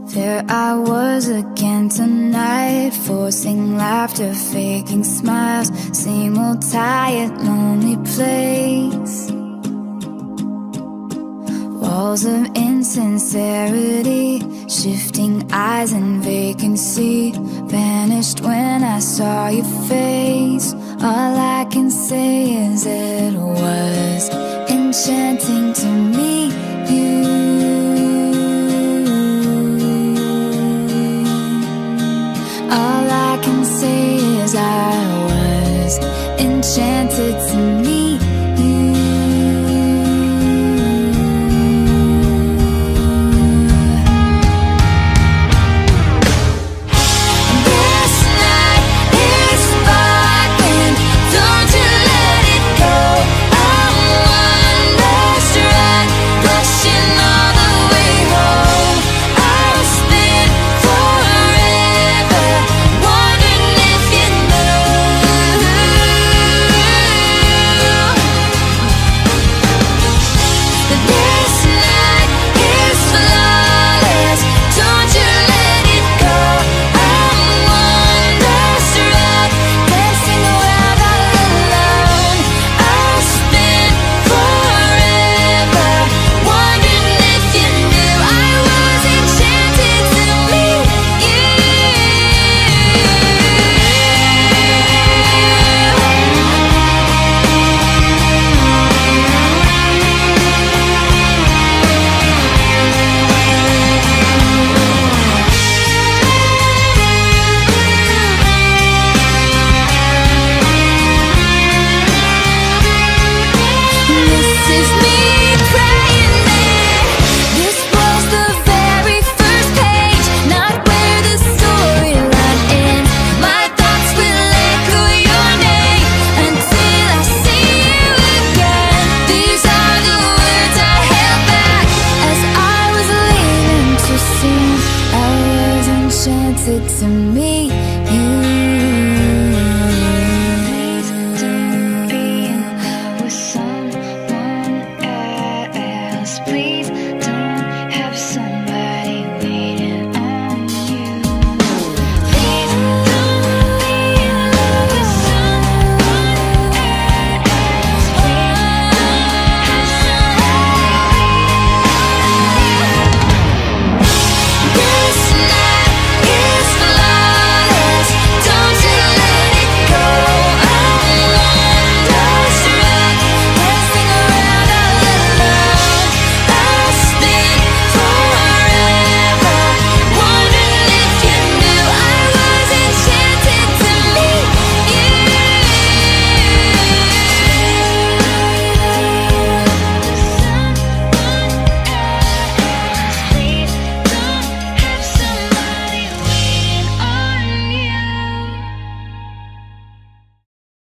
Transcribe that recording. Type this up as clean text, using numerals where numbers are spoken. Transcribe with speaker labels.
Speaker 1: There I was again tonight, forcing laughter, faking smiles. Same old tired, lonely place. Walls of insincerity, shifting eyes and vacancy. Vanished when I saw your face. All I can say is it was enchanting to meet you. All I can say is I was enchanted to meet you. This night is sparkling, don't you let it go. I'm wonderstruck, rushing all the way home. I'll spend forever wondering if you know. This night is flawless, don't you let it go. I'm wonderstruck, dancing around all alone. I'll spend forever wondering if you knew I was enchanted to meet you. This is me praying that this was the very first page, not where the storyline ends. My thoughts will echo your name until I see you again. These are the words I held back as I was leaving to sing. I was enchanted to meet you.